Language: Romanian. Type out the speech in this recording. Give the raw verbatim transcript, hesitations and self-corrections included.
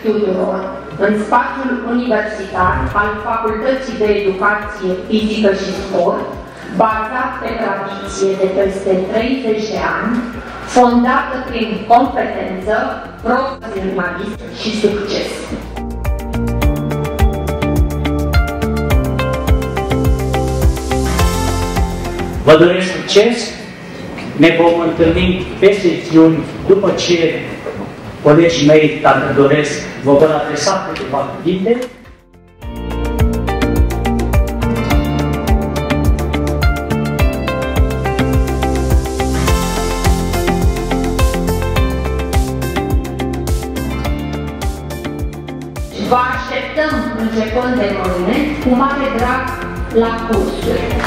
tuturor în spațiul universitar al Facultății de Educație Fizică și Sport, bazat pe tradiție de peste treizeci de ani, fondată prin competență, profesionalism și succes. Vă doresc succes, ne vom întâlni pe secțiuni după ce colegii mei, dacă doresc, vă vor adresa câteva cuvinte. Vă așteptăm începând de mâine cu mare drag la cursuri.